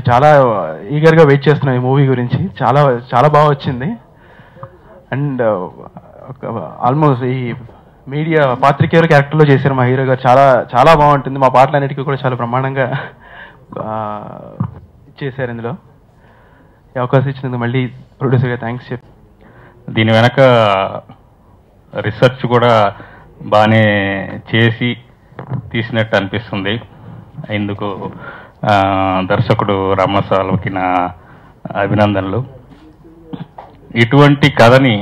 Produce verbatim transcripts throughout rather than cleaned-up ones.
చాలా ఈగర్గా వెయిట్ చేస్తున్నాను ఈ మూవీ గురించి. చాలా చాలా బాగా వచ్చింది. అండ్ ఆల్మోస్ట్ ఈ మీడియా పాత్రికేయుల క్యారెక్టర్లో చేశారు మా హీరో గారు. చాలా చాలా బాగుంటుంది. మా పాటలన్నిటికీ కూడా చాలా బ్రహ్మాండంగా చేశారు. ఇందులో ఈ అవకాశం ఇచ్చినందుకు మళ్ళీ ప్రొడ్యూసర్గా థ్యాంక్స్ చెప్పి, దీని వెనక రీసెర్చ్ కూడా బాగానే చేసి తీసినట్టు అనిపిస్తుంది. ఇందుకు దర్శకుడు రమణసాల్వకి నా అభినందనలు. ఇటువంటి కథని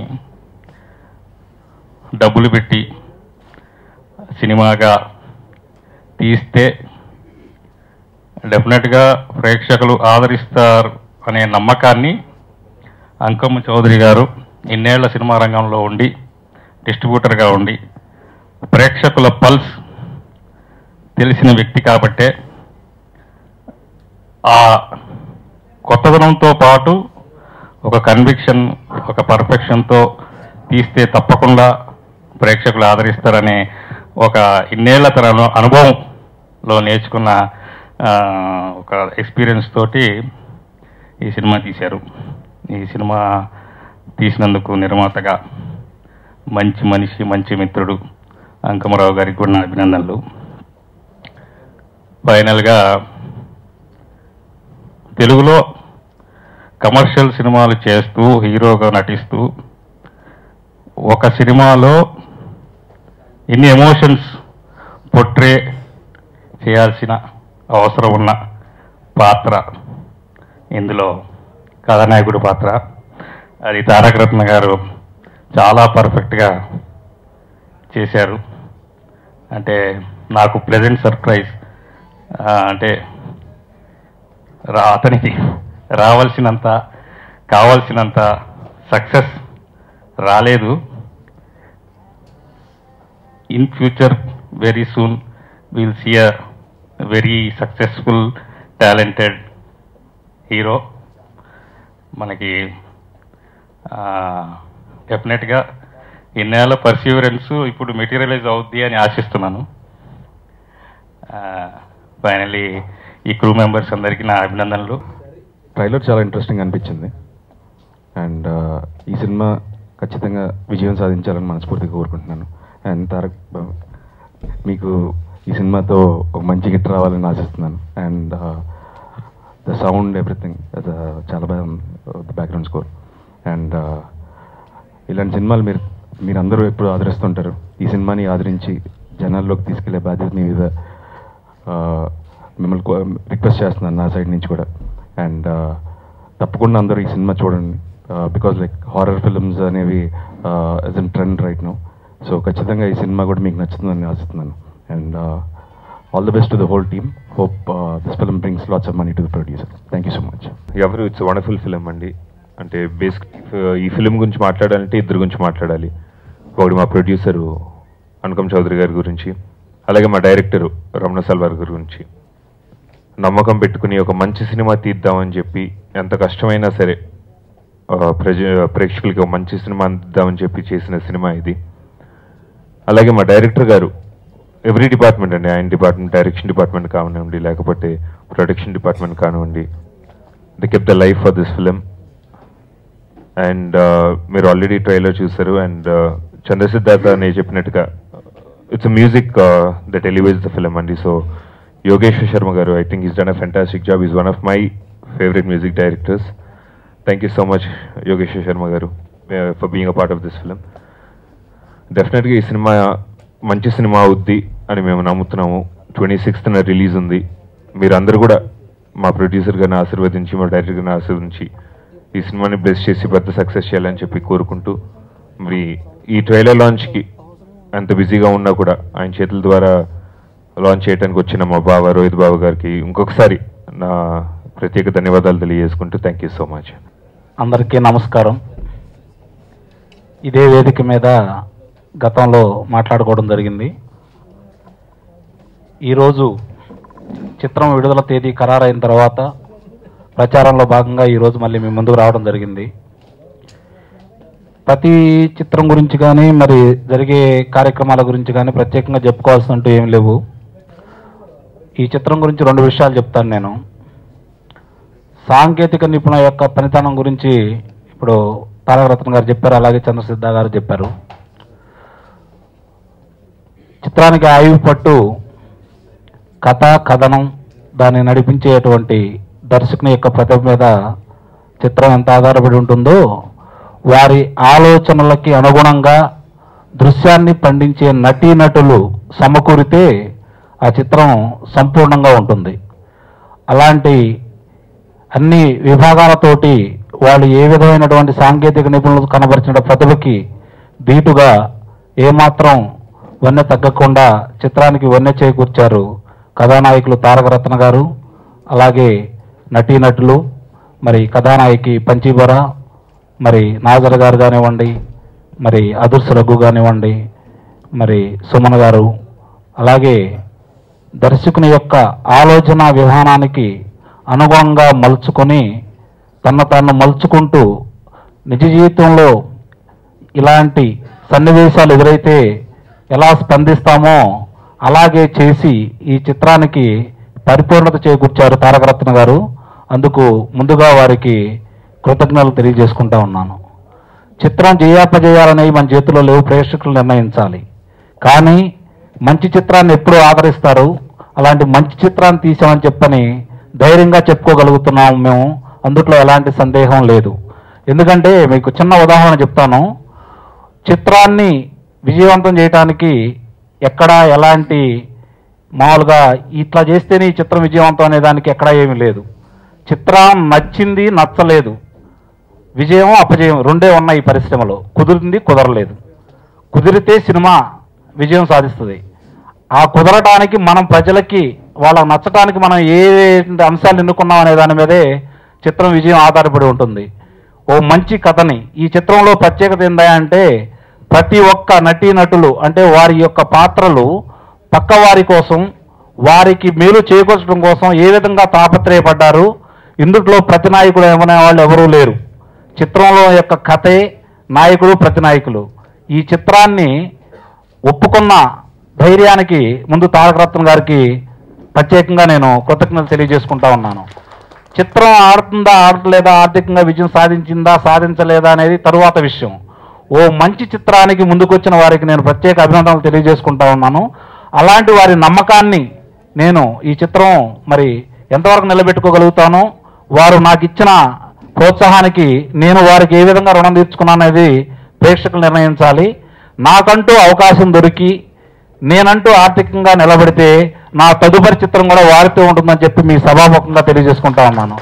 డబ్బులు పెట్టి సినిమాగా తీస్తే డెఫినెట్గా ప్రేక్షకులు ఆదరిస్తారు అనే నమ్మకాన్ని అంకమ్మ చౌదరి గారు ఇన్నేళ్ల సినిమా రంగంలో ఉండి డిస్ట్రిబ్యూటర్గా ఉండి ప్రేక్షకుల పల్స్ తెలిసిన వ్యక్తి కాబట్టే ఆ కొత్తదనంతో పాటు ఒక కన్విక్షన్, ఒక పర్ఫెక్షన్తో తీస్తే తప్పకుండా ప్రేక్షకులు ఆదరిస్తారనే ఒక ఇన్నేళ్ల తన అనుభవంలో నేర్చుకున్న ఒక ఎక్స్పీరియన్స్ తోటి ఈ సినిమా తీశారు. ఈ సినిమా తీసినందుకు నిర్మాతగా మంచి మనిషి, మంచి మిత్రుడు అంకమరావు గారికి కూడా నా అభినందనలు. ఫైనల్గా తెలుగులో కమర్షియల్ సినిమాలు చేస్తూ హీరోగా నటిస్తూ ఒక సినిమాలో ఇన్ని ఎమోషన్స్ పోర్ట్రే చేయాల్సిన అవసరం ఉన్న పాత్ర ఇందులో కథానాయకుడి పాత్ర. అది తారక రత్న గారు చాలా పర్ఫెక్ట్గా చేశారు. అంటే నాకు ప్లెజెంట్ సర్ప్రైజ్. అంటే రా అతనికి రావాల్సినంత కావాల్సినంత సక్సెస్ రాలేదు. In future very soon will see a very successful talented hero. మనకి డెఫినెట్గా ఇన్నేళ్ళ పర్సీవరెన్స్ ఇప్పుడు మెటీరియలైజ్ అవుద్ది అని ఆశిస్తున్నాను. ఫైనలీ ఈ క్రూ మెంబర్స్ అందరికీ నా అభినందనలు. ట్రైలర్ చాలా ఇంట్రెస్టింగ్ అనిపించింది. అండ్ ఈ సినిమా ఖచ్చితంగా విజయం సాధించాలని మనస్ఫూర్తిగా కోరుకుంటున్నాను. అండ్ తారక్ మీకు ఈ సినిమాతో ఒక మంచి హిట్ రావాలని ఆశిస్తున్నాను. అండ్ ద సౌండ్ ఎవ్రీథింగ్ చాలా బాగా బ్యాక్గ్రౌండ్ స్కోర్. అండ్ ఇలాంటి సినిమాలు మీరు మీరందరూ ఎప్పుడు ఆదరిస్తుంటారు. ఈ సినిమాని ఆదరించి జనాల్లోకి తీసుకెళ్లే బాధ్యత మీ మీద మిమ్మల్ని రిక్వెస్ట్ చేస్తున్నాను నా సైడ్ నుంచి కూడా. అండ్ తప్పకుండా అందరూ ఈ సినిమా చూడండి. బికాజ్ లైక్ హారర్ ఫిల్మ్స్ అనేవి as in trend right now. So ఖచ్చితంగా ఈ సినిమా కూడా మీకు నచ్చుతుందని ఆశిస్తున్నాను. And all the best to the whole team. Hope this film brings lots of money to the producer. Thank you so much. ఎవరు it's wonderful film అండి. అంటే బేసిక్ ఈ ఫిలిం గురించి మాట్లాడాలంటే ఇద్దరు గురించి మాట్లాడాలి. ఒకటి మా ప్రొడ్యూసరు అనుకమ్ చౌదరి గారి గురించి, అలాగే మా డైరెక్టరు రమణసాల్వర్ గారి గురించి. నమ్మకం పెట్టుకుని ఒక మంచి సినిమా తీద్దామని చెప్పి ఎంత కష్టమైనా సరే ప్రజ ప్రేక్షకులకి ఒక మంచి సినిమా అందిద్దామని చెప్పి చేసిన సినిమా ఇది. అలాగే మా డైరెక్టర్ గారు ఎవ్రీ డిపార్ట్మెంట్ అండి, ఆయన డిపార్ట్మెంట్ డైరెక్షన్ డిపార్ట్మెంట్ కానివ్వండి, లేకపోతే ప్రొడక్షన్ డిపార్ట్మెంట్ కానివ్వండి, they kept the life for this film. And మీరు ఆల్రెడీ ట్రైలర్ చూసారు. అండ్ చంద్రసిద్ధార్థ నేను చెప్పినట్టుగా it's music that elevates the film అండి. So Yogeshwar Sharma garu, I think is done a fantastic job. Is one of my favourite music directors. Thank you so much Yogeshwar Sharma garu for being a part of this film. డెఫినెట్గా ఈ cinema మంచి cinema అవుద్ది అని మేము నమ్ముతున్నాము. Twenty సిక్స్త్న release ఉంది. మీరందరూ కూడా మా ప్రొడ్యూసర్ గారిని ఆశీర్వదించి, మా డైరెక్టర్ గారిని ఆశీర్వదించి ఈ సినిమాని బ్లెస్ చేసి పెద్ద సక్సెస్ చేయాలని చెప్పి కోరుకుంటూ, మరి ఈ ట్రైలర్ లాంచ్కి అంత బిజీగా ఉన్నా కూడా ఆయన చేతుల ద్వారా లాంచ్ చేయడానికి వచ్చిన మా బావ రోహిత్ బాబు గారికి ఇంకొకసారి నా ప్రత్యేక ధన్యవాదాలు తెలియజేసుకుంటూ థ్యాంక్ యూ సో మచ్. అందరికీ నమస్కారం. ఇదే వేదిక మీద గతంలో మాట్లాడుకోవడం జరిగింది. ఈరోజు చిత్రం విడుదల తేదీ ఖరారైన తర్వాత ప్రచారంలో భాగంగా ఈరోజు మళ్ళీ మీ ముందుకు రావడం జరిగింది. ప్రతి చిత్రం గురించి కానీ మరి జరిగే కార్యక్రమాల గురించి కానీ ప్రత్యేకంగా చెప్పుకోవాల్సినట్టు ఏం లేవు. ఈ చిత్రం గురించి రెండు విషయాలు చెప్తాను నేను. సాంకేతిక నిపుణుల యొక్క పనితనం గురించి ఇప్పుడు తారకరత్న గారు చెప్పారు, అలాగే చంద్రసిద్ధ గారు చెప్పారు. చిత్రానికి ఆయువు పట్టు కథ, కథనం, దాన్ని నడిపించేటువంటి దర్శకుని యొక్క ప్రతిభ మీద చిత్రం ఎంత ఆధారపడి ఉంటుందో, వారి ఆలోచనలకి అనుగుణంగా దృశ్యాన్ని పండించే నటీనటులు సమకూరితే ఆ చిత్రం సంపూర్ణంగా ఉంటుంది. అలాంటి అన్ని విభాగాలతోటి వాళ్ళు ఏ విధమైనటువంటి సాంకేతిక నిపుణులు కనబరిచిన ప్రతిభకి దీటుగా ఏమాత్రం వన్నె తగ్గకుండా చిత్రానికి వన్నె చేకూర్చారు కథానాయకులు తారకరత్న గారు, అలాగే నటీనటులు. మరి కథానాయకి పంచీబర, మరి నాజర్ గారు కానివ్వండి, మరి అదుర్స్ రఘు కానివ్వండి, మరి సుమన్ గారు, అలాగే దర్శకుని యొక్క ఆలోచన విధానానికి అనుగుణంగా మలుచుకొని తన తాను మలుచుకుంటూ నిజ జీవితంలో ఇలాంటి సన్నివేశాలు ఎదురైతే ఎలా స్పందిస్తామో అలాగే చేసి ఈ చిత్రానికి పరిపూర్ణత చేకూర్చారు తారకరత్న గారు. అందుకు ముందుగా వారికి కృతజ్ఞతలు తెలియజేసుకుంటా ఉన్నాను. చిత్రం జయాపజయాలనేవి మన చేతిలో లేవు, ప్రేక్షకులు నిర్ణయించాలి. కానీ మంచి చిత్రాన్ని ఎప్పుడూ ఆదరిస్తారు. అలాంటి మంచి చిత్రాన్ని తీసామని చెప్పని ధైర్యంగా చెప్పుకోగలుగుతున్నాము మేము, అందుట్లో ఎలాంటి సందేహం లేదు. ఎందుకంటే మీకు చిన్న ఉదాహరణ చెప్తాను. చిత్రాన్ని విజయవంతం చేయడానికి ఎక్కడా ఎలాంటి మామూలుగా ఇట్లా చేస్తేనే ఈ చిత్రం విజయవంతం అనే దానికి ఎక్కడా ఏమీ లేదు. చిత్రం నచ్చింది, నచ్చలేదు, విజయం అపజయం రెండే ఉన్నాయి ఈ పరిశ్రమలో. కుదిరింది, కుదరలేదు. కుదిరితే సినిమా విజయం సాధిస్తుంది. ఆ కుదరటానికి మనం ప్రజలకి వాళ్ళకి నచ్చటానికి మనం ఏ అంశాలు ఎన్నుకున్నాం అనే దాని మీదే చిత్రం విజయం ఆధారపడి ఉంటుంది. ఓ మంచి కథని, ఈ చిత్రంలో ప్రత్యేకత ఏంటంటే ప్రతి ఒక్క నటీనటులు అంటే వారి యొక్క పాత్రలు పక్క వారి కోసం, వారికి మేలు చేకూర్చడం కోసం ఏ విధంగా తాపత్రయపడ్డారు. ఇందులో ప్రతి నాయకుడు ఏమనే వాళ్ళు ఎవరూ లేరు. చిత్రంలో యొక్క కథే నాయకుడు, ప్రతి నాయకులు. ఈ చిత్రాన్ని ఒప్పుకున్న ధైర్యానికి ముందు తారకరత్న గారికి ప్రత్యేకంగా నేను కృతజ్ఞతలు తెలియజేసుకుంటా ఉన్నాను. చిత్రం ఆడుతుందా, ఆడలేదా, ఆర్థికంగా విజయం సాధించిందా, సాధించలేదా అనేది తరువాత విషయం. ఓ మంచి చిత్రానికి ముందుకొచ్చిన వారికి నేను ప్రత్యేక అభినందనలు తెలియజేసుకుంటా ఉన్నాను. అలాంటి వారి నమ్మకాన్ని నేను ఈ చిత్రం మరి ఎంతవరకు నిలబెట్టుకోగలుగుతానో, వారు నాకు ఇచ్చిన ప్రోత్సాహానికి నేను వారికి ఏ విధంగా రుణం తీర్చుకున్నాననేది ప్రేక్షకులు నిర్ణయించాలి. నాకంటూ అవకాశం దొరికి నేనంటూ ఆర్థికంగా నిలబడితే నా తదుపరి చిత్రం కూడా వారితో ఉంటుందని చెప్పి మీ సభాముఖంగా తెలియజేసుకుంటా ఉన్నాను.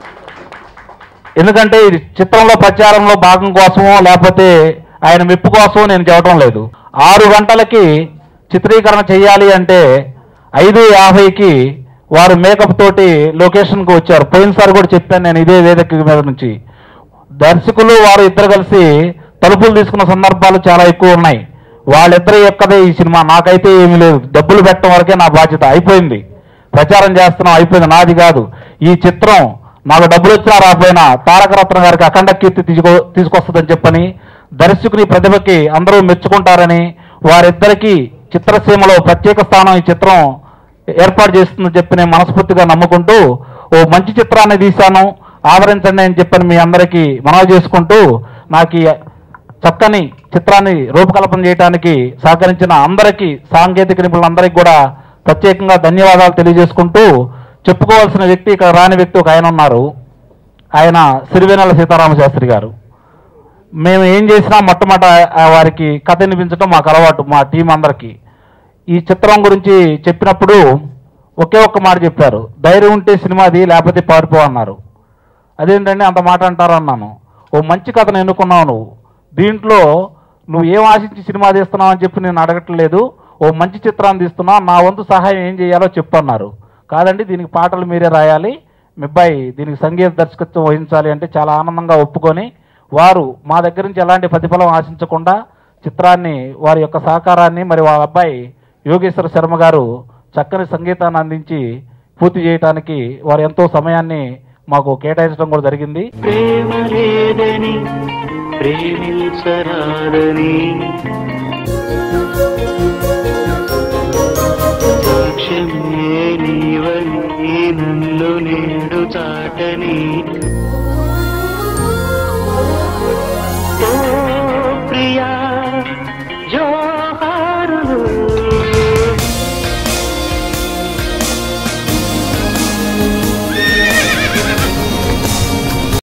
ఎందుకంటే ఇది చిత్రంలో ప్రచారంలో భాగం కోసమో లేకపోతే ఆయన మెప్పు కోసమో నేను చెప్పడం లేదు. ఆరు గంటలకి చిత్రీకరణ చేయాలి అంటే ఐదు యాభైకి వారు మేకప్ తోటి లొకేషన్కి వచ్చారు. పోయినసారి కూడా చెప్పాను నేను ఇదే వేదిక మీద నుంచి. దర్శకులు వారు ఇద్దరు కలిసి తలుపులు తీసుకున్న సందర్భాలు చాలా ఎక్కువ ఉన్నాయి. వాళ్ళిద్దరి యొక్కదే ఈ సినిమా, నాకైతే ఏమీ లేదు. డబ్బులు పెట్టడం వరకే నా బాధ్యత. అయిపోయింది, ప్రచారం చేస్తున్నాం, అయిపోయింది, నాది కాదు. ఈ చిత్రం నాకు డబ్బులు వచ్చినా రాకపోయినా తారకరత్న గారికి అఖండ కీర్తి తీసుకో తీసుకొస్తుందని చెప్పని, దర్శకుని ప్రతిభకి అందరూ మెచ్చుకుంటారని, వారిద్దరికీ చిత్రసీమలో ప్రత్యేక స్థానం ఈ చిత్రం ఏర్పాటు చేస్తుందని చెప్పి నేను మనస్ఫూర్తిగా నమ్ముకుంటూ ఓ మంచి చిత్రాన్ని తీశాను, ఆదరించండి అని చెప్పని మీ అందరికీ మనవి చేసుకుంటూ, నాకు ఈ చక్కని చిత్రాన్ని రూపకల్పన చేయడానికి సహకరించిన అందరికీ, సాంకేతిక నిపుణులందరికీ కూడా ప్రత్యేకంగా ధన్యవాదాలు తెలియజేసుకుంటూ, చెప్పుకోవాల్సిన వ్యక్తి ఇక్కడ రాని వ్యక్తి ఒక ఆయన ఉన్నారు. ఆయన సిరివెన్నెల సీతారామ శాస్త్రి గారు. మేము ఏం చేసినా మొట్టమొదట వారికి కథ వినిపించడం మాకు అలవాటు, మా టీం అందరికీ. ఈ చిత్రం గురించి చెప్పినప్పుడు ఒకే ఒక్క మాట చెప్పారు, ధైర్యం ఉంటే సినిమాది, లేకపోతే పారిపో అన్నారు. అదేంటండి అంత మాట అంటారు అన్నాను. ఓ మంచి కథను ఎన్నుకున్నావు నువ్వు, దీంట్లో నువ్వు ఏం ఆశించి సినిమా తీస్తున్నావు అని చెప్పి నేను అడగట్లేదు, ఓ మంచి చిత్రాన్ని తీస్తున్నావు, నా వంతు సహాయం ఏం చేయాలో చెప్పు అన్నారు. కాదండి దీనికి పాటలు మీరే రాయాలి, మీ అబ్బాయి దీనికి సంగీత దర్శకత్వం వహించాలి అంటే చాలా ఆనందంగా ఒప్పుకొని, వారు మా దగ్గర నుంచి ఎలాంటి ప్రతిఫలం ఆశించకుండా చిత్రాన్ని, వారి యొక్క సహకారాన్ని, మరి వాళ్ళ అబ్బాయి యోగేశ్వర శర్మ గారు చక్కని సంగీతాన్ని అందించి పూర్తి చేయడానికి వారు ఎంతో సమయాన్ని మాకు కేటాయించడం కూడా జరిగింది. ప్రేమ లేదని ప్రేమించరాదని